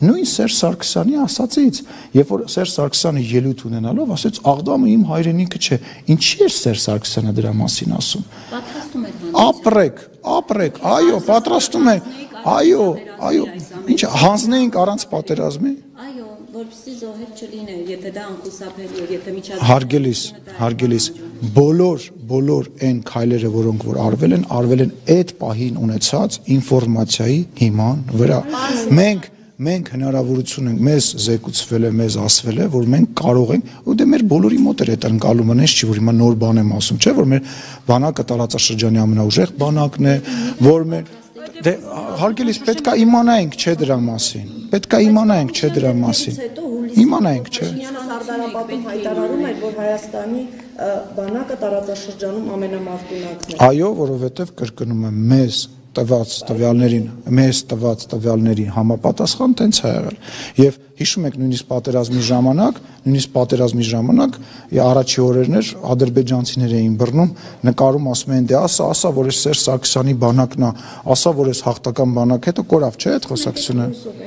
Նույն Սերժ Սարգսյանի ասածից, երբ որ Սերժ Սարգսյանը ելույթ ունենալով ասաց Աղդամը իմ հայրենիքը չէ, ինչի էր Սերժ Սարգսյանը դրա մասին ասում։ Պատրաստում եք Ապրեք, ապրեք, այո, պատրաստում ենք, այո, այո, ինչ հանձնեինք առանց պատերազմի։ Այո, որպեսզի զոհեր չլիներ, եթե դա անխուսափելի էր, եթե միջազգային Հարգելիս, հարգելիս, բոլոր, բոլոր այն քայլերը, որոնք որ արվել են, արվել են այդ պահին ունեցած ինֆորմացիայի հիման վրա։ Մենք Մենք հնարավորություն ենք, մեզ զեկուցվել է, մեզ ասվել է, որ մենք կարող ենք, ու դե մեր բոլորի մոտ էր այդ ընկալումը, նես չի, որ հիմա նոր բան եմ ասում, չէ, որ մեր բանակը տարածաշրջանի ամենաուժեղ բանակն է, որ մեր դե հարգելիս պետք է իմանայինք, չէ, դրա մասին։ Պետք է իմանայինք, չէ, դրա մասին։ Իմանայինք, չէ։ Սարդարապետում հայտարարում էր, որ Հայաստանի բանակը տարածաշրջանում ամենամարտունակն է։ Այո, որովհետև կրկնում եմ, մեզ տված տվյալներին, մեզ տված տվյալների համապատասխան տենց է եղել։ Եվ հիշում եք նույնիսկ պատերազմի ժամանակ, նույնիսկ պատերազմի ժամանակ առաջի օրերն էր ադրբեջանցիներ էին բռնում, նկարում ասում են դե ասա, ասա, որ էս Սերժ Սարգսյանի բանակն է, ասա, որ էս հաղթական բանակ, հետո կորավ, չէ՞ այդ խոսակցությունը։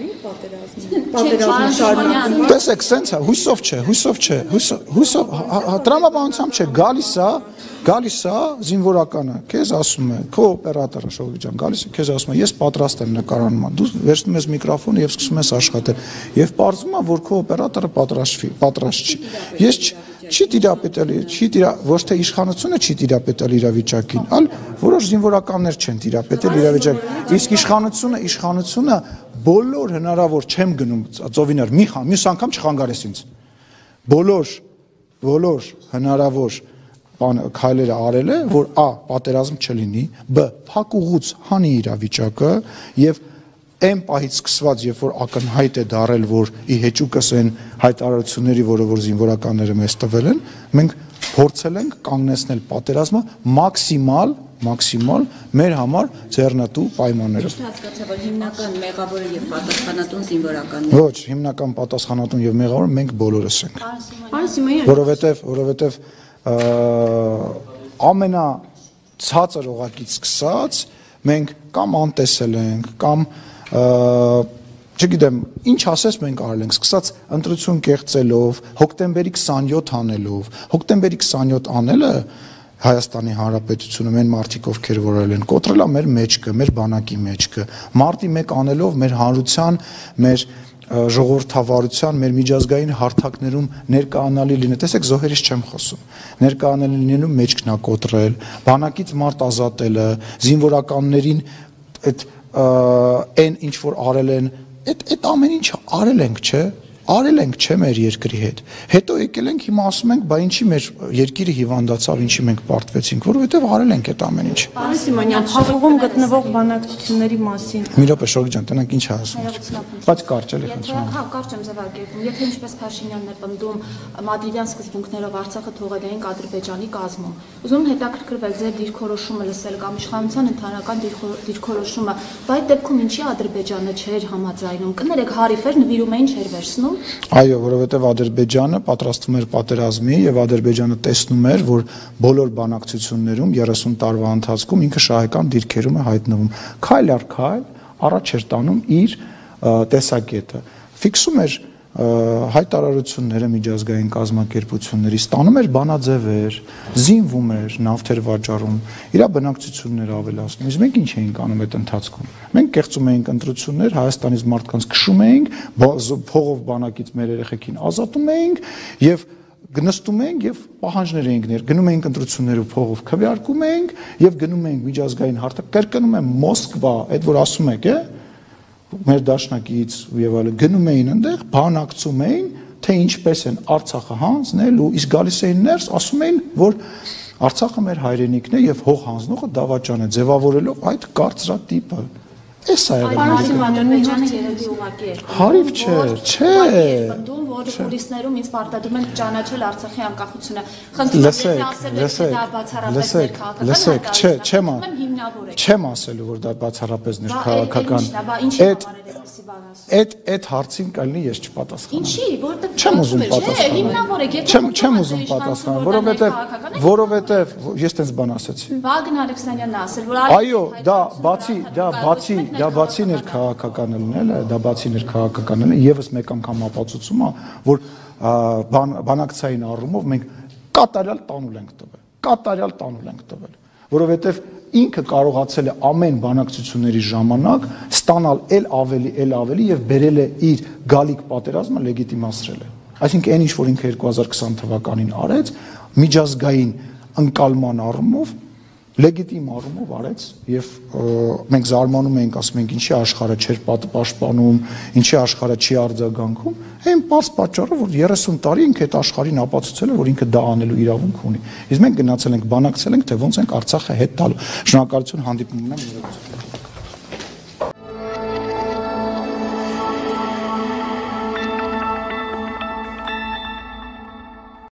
Պատերազմի շարունակում։ Տեսեք, սենց է, հույսով չէ, հույսով չէ, հույսով, տրամաբանությամբ չէ, գալիս է, գալիս է զինվորականը, քեզ ասում է, քո օպերատորը Շողի ջան, գալիս է, քեզ ասում է, ես պատրաստ եմ նկարանման, դու վերցնում ես միկրոֆոնը եւ սկսում ես աշխատել, եւ պարզվում է, որ քո օպերատորը պատրաստվի, պատրաստ չի։ Ես չի տիրապետել, չի տիրա, ոչ թե իշխանությունը չի տիրապետել իրավիճակին, այլ որոշ զինվորականներ չեն տիրապետել իրավիճակին։ Իսկ իշխանությունը, իշխանությունը բոլոր հնարավոր չեմ գնում ծովիներ, մի խան, մյուս անգամ չխանգարես ինձ։ Բոլոր, բոլոր հնարավոր քայլերը արել է, որ ա. պատերազմ չլինի, բ. փակուղուց հանի իրավիճակը եւ այն պահից սկսված, երբ որ ակնհայտ է դարել, որ ի հեճուկս են հայտարարությունների, որը որ զինվորականները մեզ տվել են, մենք փորձել ենք կանգնեցնել պատերազմը մաքսիմալ, մաքսիմալ մեր համար ձեռնատու պայմաններով։ Ճիշտ հասկացա, որ հիմնական մեղավորը եւ պատասխանատուն զինվորականները։ Ոչ, հիմնական պատասխանատուն եւ մեղավորը մենք բոլորս ենք։ Պարոն Սիմոնյան, Որովհետեւ, որովհետեւ ամենա ցածր օղակից սկսած մենք կամ անտեսել ենք, կամ չգիտեմ, ինչ ասես մենք արել ենք, սկսած ընտրություն կեղծելով, հոկտեմբերի քսանյոթ անելով, հոկտեմբերի քսանյոթ անելը Հայաստանի Հանրապետությունը մեն մարդիկ ովքեր որել են, կոտրել է մեր մեջքը, մեր բանակի մեջքը, մարտի մեկ անելով մեր հանրության, մեր ժողովրդավարության, մեր միջազգային հարթակներում ներկայանալի լինել, տեսեք զոհերից չեմ խոսում, ներկայանալի լինելու մեջքն է կոտրել, բանակից մարդ ազատելը, զինվորականներին այդ այն ինչ որ արել են, այդ այդ ամեն ինչը արել ենք, չէ, արել ենք, չէ, մեր երկրի հետ։ Հետո եկել ենք, հիմա ասում ենք, բա ինչի մեր երկիրը հիվանդացավ, ինչի մենք պարտվեցինք, որովհետև արել ենք այդ ամեն ինչը։ Պարոն Սիմոնյան, փակուղում գտնվող բանակցությունների մասին։ Մի րոպե, Շողի ջան, տնանք ինչ ասում։ Բայց կարճ էլի խնդրում։ Հա, կարճ եմ ձևակերպում։ Եթե ինչպես Փաշինյանն է պնդում, մադրիդյան սկզբունքներով Արցախը թողել էինք Ադրբեջանի կազմում։ Ուզում եմ հետաքրքրվել ձեր դիրքորոշումը լսել կամ իշխանության ընդհանրական դիրքորոշումը, բայց այդ դեպքում ինչի Ադրբեջանը չէր համաձայնում։ Կներեք, հարիֆեր նվիրում էին չէր վերցնում։ Այո, որովհետև Ադրբեջանը պատրաստվում էր պատերազմի եւ Ադրբեջանը տեսնում էր, որ բոլոր բանակցություններում երեսուն տարվա ընթացքում ինքը շահեկան դիրքերում է հայտնվում։ Քայլ առ քայլ առաջ էր տանում իր տեսակետը։ Ֆիքսում էր հայտարարությունները միջազգային կազմակերպությունների, ստանում էր բանաձևեր, զինվում էր, նավթեր վաճառում, իր բնակչությունները ավելացնում։ Իսկ մենք ինչ էինք անում այդ ընթացքում։ Մենք կեղծում էինք ընտրություններ, Հայաստանից մարդկանց քշում էինք, փողով բանակից մեր երեխեքին ազատում էինք եւ գնստում էինք եւ պահանջներ էինք ներ, գնում էինք ընտրություններով փողով քվեարկում էինք եւ գնում էինք միջազգային հարթակ, կրկնում եմ Մոսկվա, այդ որ ասում եք, է մեր դաշնակից եւ այլն գնում էին այնտեղ, բանակցում էին, թե ինչպես են Արցախը հանձնելու, իսկ գալիս էին ներս, ասում էին, որ Արցախը մեր հայրենիքն է եւ հող հանձնողը դավաճան է, ձևավորելով այդ կարծրատիպը։ Էս է եղել։ Ադրբեջանը երևի ուղղակի էր։ Հարիվ չէ, չէ։ Պնդում, որ կուրիսներում ինձ պարտադրում են ճանաչել Արցախի անկախությունը։ Լսեք, լսեք, լսեք, չէ, չեմ չեմ ասելու, որ դա բացառապես ներքաղաքական։ Այդ այդպեսի բան ասում։ Այդ այդ հարցին կլինի ես չպատասխանեմ։ Ինչի, որտեղ Չեմ ուզում պատասխանել։ Հիմնավոր եք, եթե Չեմ չեմ ուզում պատասխանել, որովհետև որովհետև ես տենց բան ասեցի։ Վագն Ալեքսանյանն ասել, որ Այո, դա բացի, դա բացի, դա բացի ներքաղաքական լինելը, դա բացի ներքաղաքական լինելը եւս մեկ անգամ ապացուցում է, որ բանակցային առումով մենք կատարյալ տանուլ ենք տվել, կատարյալ տանուլ ենք տվել, որովհետեւ ինքը կարողացել է ամեն բանակցությունների ժամանակ ստանալ էլ ավելի, էլ ավելի եւ բերել է իր գալիք պատերազմը լեգիտիմացրել է։ Այսինքն այն ինչ որ ինքը երկու հազար քսան թվականին արեց, միջազգային ընկալման առումով լեգիտիմ առումով արեց եւ մենք զարմանում ենք, ասում ենք ինչի աշխարհը չէր պաշտպանում, ինչի աշխարհը չի արձագանքում, այն պարզ պատճառով որ երեսուն տարի ինքը այդ աշխարհին ապացուցել է, որ ինքը դա անելու իրավունք ունի։ Իսկ մենք գնացել ենք բանակցել ենք, թե ոնց ենք Արցախը հետ տալու։ Շնորհակալություն հանդիպումն եմ։